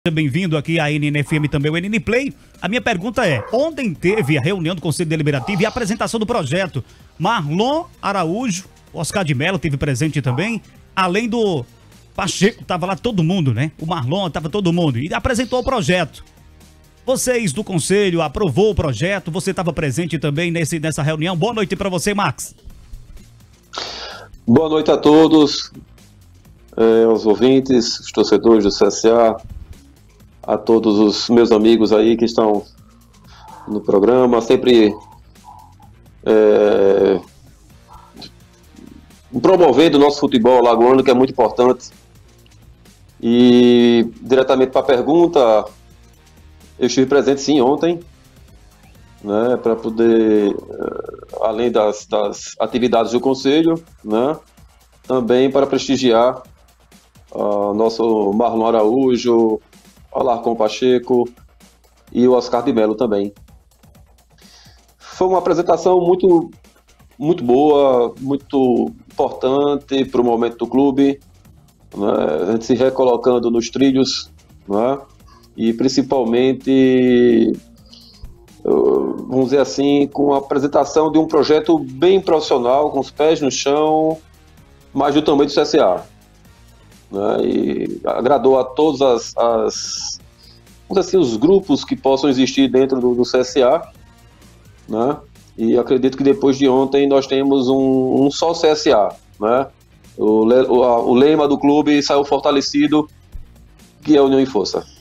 Bem-vindo aqui à NNFM também, o NN Play. A minha pergunta é, ontem teve a reunião do Conselho Deliberativo e a apresentação do projeto. Marlon Araújo, Oscar de Mello teve presente também, além do Pacheco, tava lá todo mundo, né? O Marlon, tava todo mundo e apresentou o projeto. Vocês do Conselho aprovou o projeto, você estava presente também nessa reunião. Boa noite para você, Max. Boa noite a todos, aos ouvintes, os torcedores do CSA, a todos os meus amigos aí que estão no programa, sempre promovendo o nosso futebol alagoano, que é muito importante. E diretamente para a pergunta, eu estive presente sim ontem, né, para poder, além das atividades do Conselho, né, também para prestigiar nosso Marlon Araújo, Alarcon Pacheco e o Oscar de Mello também. Foi uma apresentação muito boa, muito importante para o momento do clube, né? A gente se recolocando nos trilhos, né? E principalmente, vamos dizer assim, com a apresentação de um projeto bem profissional, com os pés no chão, mas do tamanho do CSA. Né, e agradou a todos vamos assim, os grupos que possam existir dentro do CSA, né, e acredito que depois de ontem nós temos um só CSA, né, o lema do clube saiu fortalecido, que é União e Força.